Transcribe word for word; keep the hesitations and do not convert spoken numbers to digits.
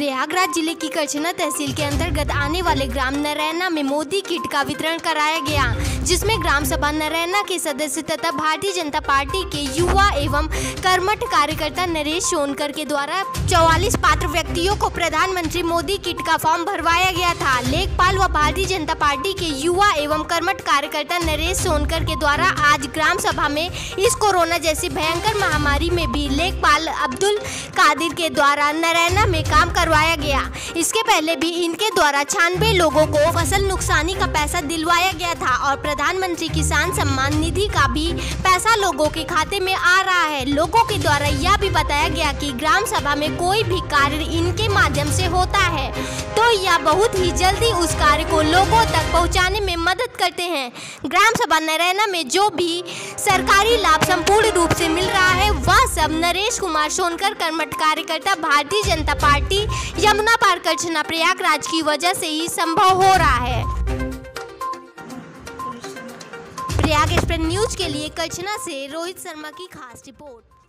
प्रयागराज जिले की करछना तहसील के अंतर्गत आने वाले ग्राम नरैना में मोदी किट का वितरण कराया गया, जिसमें ग्राम सभा नरैना के सदस्य तथा भारतीय जनता पार्टी के युवा एवं कर्मठ कार्यकर्ता नरेश सोनकर के द्वारा चौवालीस पात्र व्यक्तियों को प्रधानमंत्री मोदी किट का फॉर्म भरवाया गया था। लेखपाल व भारतीय जनता पार्टी के युवा एवं कर्मठ कार्यकर्ता नरेश सोनकर के द्वारा आज ग्राम सभा में इस कोरोना जैसी भयंकर महामारी में भी लेखपाल अब्दुल कादिर के द्वारा नरैना में काम करवाया गया। इसके पहले भी इनके द्वारा छियानवे लोगों को फसल नुकसानी का पैसा दिलवाया गया था और प्रधानमंत्री किसान सम्मान निधि का भी पैसा लोगों के खाते में आ रहा है। लोगों के द्वारा यह भी बताया गया कि ग्राम सभा में कोई भी कार्य इनके माध्यम से होता है तो यह बहुत ही जल्दी उस कार्य को लोगों तक पहुंचाने में मदद करते हैं। ग्राम सभा नरैना में जो भी सरकारी लाभ संपूर्ण रूप से मिल रहा है वह सब नरेश कुमार सोनकर कर्मठ कार्यकर्ता भारतीय जनता पार्टी यमुना पार करछना प्रयागराज की वजह से ही संभव हो रहा है। प्रयाग एक्सप्रेस न्यूज के लिए करछना से रोहित शर्मा की खास रिपोर्ट।